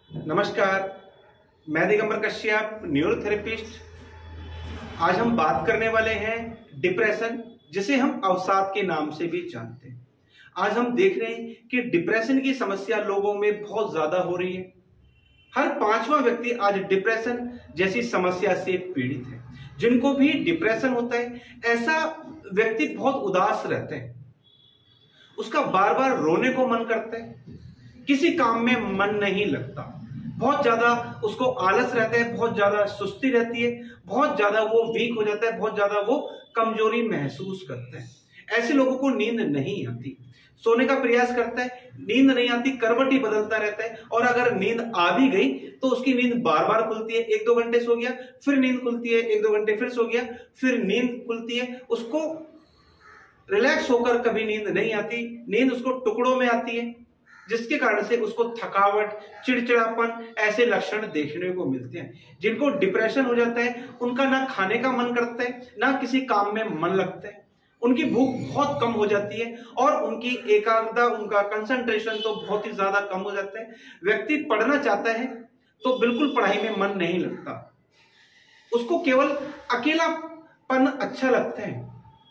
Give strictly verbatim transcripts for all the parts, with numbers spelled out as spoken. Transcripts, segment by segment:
नमस्कार, मैं दिगंबर कश्यप, न्यूरोथेरेपिस्ट। आज हम बात करने वाले हैं डिप्रेशन, जिसे हम अवसाद के नाम से भी जानते हैं। आज हम देख रहे हैं कि डिप्रेशन की समस्या लोगों में बहुत ज्यादा हो रही है। हर पांचवा व्यक्ति आज डिप्रेशन जैसी समस्या से पीड़ित है। जिनको भी डिप्रेशन होता है, ऐसा व्यक्ति बहुत उदास रहते हैं, उसका बार बार रोने को मन करता है, किसी काम में मन नहीं लगता, बहुत ज्यादा उसको आलस रहता है, बहुत ज्यादा सुस्ती रहती है, बहुत ज्यादा वो वीक हो जाता है, बहुत ज्यादा वो कमजोरी महसूस करता है। ऐसे लोगों को नींद नहीं आती, सोने का प्रयास करता है, नींद नहीं आती, करवट ही बदलता रहता है। और अगर नींद आ भी गई तो उसकी नींद बार बार खुलती है। एक दो घंटे सो गया, फिर नींद खुलती है, एक दो घंटे फिर सो गया, फिर नींद खुलती है। उसको रिलैक्स होकर कभी नींद नहीं आती, नींद उसको टुकड़ों में आती है, जिसके कारण से उसको थकावट, चिड़चिड़ापन ऐसे लक्षण देखने को मिलते हैं। जिनको डिप्रेशन हो जाता है, उनका ना खाने का मन करता है, ना किसी काम में मन लगता है, उनकी भूख बहुत कम हो जाती है और उनकी एकाग्रता, उनका कंसंट्रेशन तो बहुत ही ज्यादा कम हो जाता है। व्यक्ति पढ़ना चाहता है तो बिल्कुल पढ़ाई में मन नहीं लगता, उसको केवल अकेलापन अच्छा लगता है।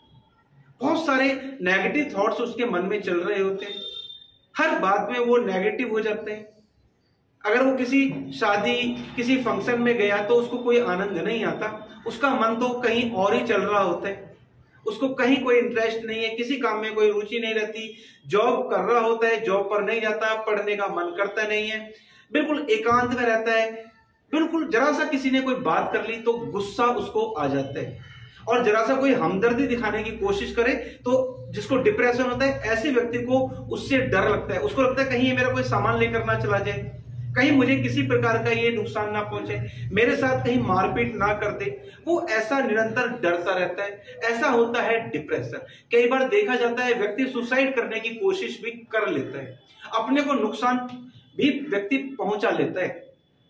बहुत सारे नेगेटिव थॉट्स उसके मन में चल रहे होते हैं, हर बात में वो नेगेटिव हो जाते हैं। अगर वो किसी शादी, किसी फंक्शन में गया तो उसको कोई आनंद नहीं आता, उसका मन तो कहीं और ही चल रहा होता है, उसको कहीं कोई इंटरेस्ट नहीं है, किसी काम में कोई रुचि नहीं रहती। जॉब कर रहा होता है, जॉब पर नहीं जाता, पढ़ने का मन करता नहीं है, बिल्कुल एकांत में रहता है। बिल्कुल जरा सा किसी ने कोई बात कर ली तो गुस्सा उसको आ जाता है, और जरा सा कोई हमदर्दी दिखाने की कोशिश करे तो जिसको डिप्रेशन होता है, ऐसे व्यक्ति को उससे डर लगता है। उसको लगता है कहीं ये मेरा कोई सामान लेकर ना चला जाए, कहीं मुझे किसी प्रकार का ये नुकसान ना पहुंचे, मेरे साथ कहीं मारपीट ना कर दे। वो ऐसा निरंतर डरता रहता है। ऐसा होता है डिप्रेशन। कई बार देखा जाता है व्यक्ति सुसाइड करने की कोशिश भी कर लेता है, अपने को नुकसान भी व्यक्ति पहुंचा लेता है।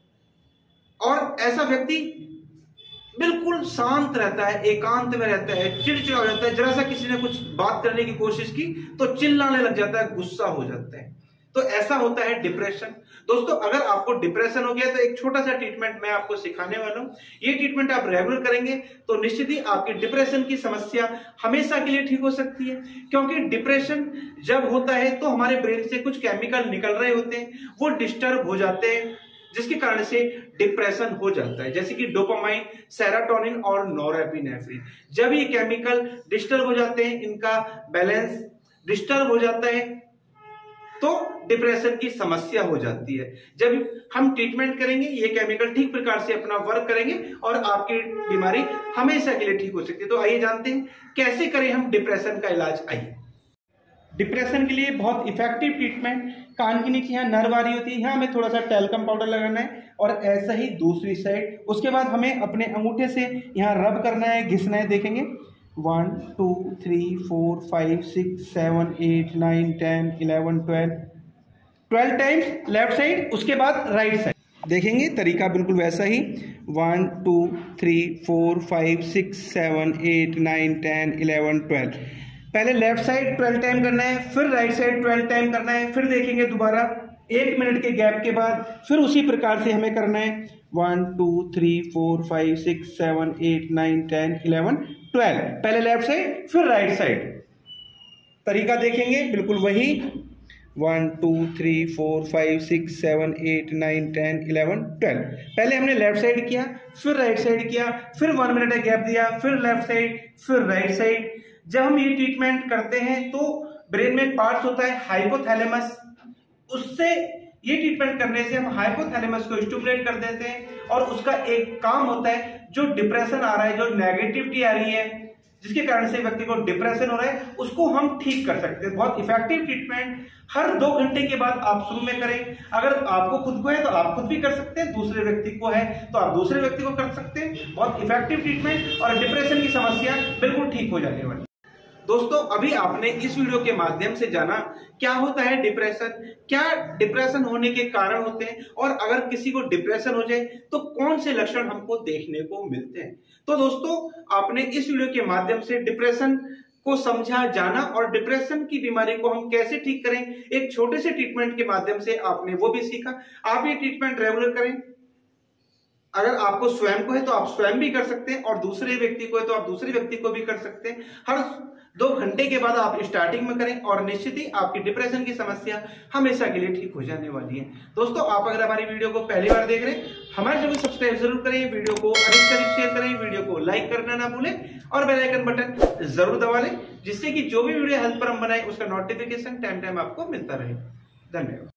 और ऐसा व्यक्ति बिल्कुल शांत रहता है, एकांत में रहता है, चिड़चिड़ा हो जाता है। जरा सा किसी ने कुछ बात करने की कोशिश की तो चिल्लाने लग जाता है, गुस्सा हो जाता है। तो ऐसा होता है डिप्रेशन। दोस्तों, अगर आपको डिप्रेशन हो गया तो एक छोटा सा ट्रीटमेंट मैं आपको सिखाने वाला हूं। ये ट्रीटमेंट आप रेगुलर करेंगे तो निश्चित ही आपकी डिप्रेशन की समस्या हमेशा के लिए ठीक हो सकती है। क्योंकि डिप्रेशन जब होता है तो हमारे ब्रेन से कुछ केमिकल निकल रहे होते हैं, वो डिस्टर्ब हो जाते हैं, जिसके कारण से डिप्रेशन हो जाता है। जैसे कि डोपामाइन, सेरोटोनिन और नोरेपिनेफ्रिन। जब ये केमिकल डिस्टर्ब हो जाते हैं, इनका बैलेंस डिस्टर्ब हो जाता है, तो डिप्रेशन की समस्या हो जाती है। जब हम ट्रीटमेंट करेंगे, ये केमिकल ठीक प्रकार से अपना वर्क करेंगे और आपकी बीमारी हमेशा के लिए ठीक हो सकती है। तो आइए जानते हैं कैसे करें हम डिप्रेशन का इलाज। आइए, डिप्रेशन के लिए बहुत इफेक्टिव ट्रीटमेंट, कान के नीचे यहाँ नर्व आ रही होती है, यहाँ हमें थोड़ा सा टैल्कम पाउडर लगाना है और ऐसा ही दूसरी साइड। उसके बाद हमें अपने अंगूठे से यहाँ रब करना है, घिसना है। देखेंगे one two three four five six seven eight nine ten eleven twelve twelve times left side, उसके बाद राइट साइड। देखेंगे तरीका बिल्कुल वैसा ही, one two three four five six seven eight nine ten eleven twelve. पहले लेफ्ट साइड ट्वेल्व टाइम करना है, फिर राइट साइड ट्वेल्व टाइम करना है। फिर देखेंगे दोबारा एक मिनट के गैप के बाद, फिर उसी प्रकार से हमें करना है one two three four five six seven eight nine ten eleven twelve. पहले लेफ्ट साइड फिर राइट साइड। तरीका देखेंगे बिल्कुल वही, one two three four five six seven eight nine ten eleven twelve. पहले हमने लेफ्ट साइड किया, फिर राइट साइड किया, फिर वन मिनट का गैप दिया, फिर लेफ्ट साइड फिर राइट साइड। जब हम ये ट्रीटमेंट करते हैं तो ब्रेन में पार्ट्स होता है हाइपोथैलेमस, उससे ये ट्रीटमेंट करने से हम हाइपोथैलेमस को स्टिमुलेट कर देते हैं और उसका एक काम होता है, जो डिप्रेशन आ रहा है, जो नेगेटिविटी आ रही है, जिसके कारण से व्यक्ति को डिप्रेशन हो रहा है, उसको हम ठीक कर सकते हैं। बहुत इफेक्टिव ट्रीटमेंट हर दो घंटे के बाद आप शुरू में करें। अगर आपको खुद को है तो आप खुद भी कर सकते हैं, दूसरे व्यक्ति को है तो आप दूसरे व्यक्ति को कर सकते हैं। बहुत इफेक्टिव ट्रीटमेंट और डिप्रेशन की समस्या बिल्कुल ठीक हो जाने वाली। दोस्तों, अभी आपने इस वीडियो के माध्यम से जाना क्या होता है डिप्रेशन, क्या डिप्रेशन होने के कारण होते हैं, और अगर किसी को डिप्रेशन हो जाए तो कौन से लक्षण हमको देखने को मिलते हैं। तो दोस्तों, आपने इस वीडियो के माध्यम से डिप्रेशन को समझा, जाना और डिप्रेशन की बीमारी को हम कैसे ठीक करें एक छोटे से ट्रीटमेंट के माध्यम से आपने वो भी सीखा। आप ये ट्रीटमेंट रेगुलर करें। अगर आपको स्वयं को है तो आप स्वयं भी कर सकते हैं और दूसरे व्यक्ति को है तो आप दूसरे व्यक्ति को भी कर सकते हैं। हर दो घंटे के बाद आप स्टार्टिंग में करें और निश्चित ही आपकी डिप्रेशन की समस्या हमेशा के लिए ठीक हो जाने वाली है। दोस्तों, आप अगर हमारी वीडियो को पहली बार देख रहे हैं, हमारे चैनल को सब्सक्राइब जरूर करें, वीडियो को अधिक से अधिक शेयर करें, वीडियो को लाइक करना ना भूलें और बेल आइकन बटन जरूर दबा लें, जिससे कि जो भी वीडियो हेल्थ पर हम बनाए उसका नोटिफिकेशन टाइम टाइम आपको मिलता रहे। धन्यवाद।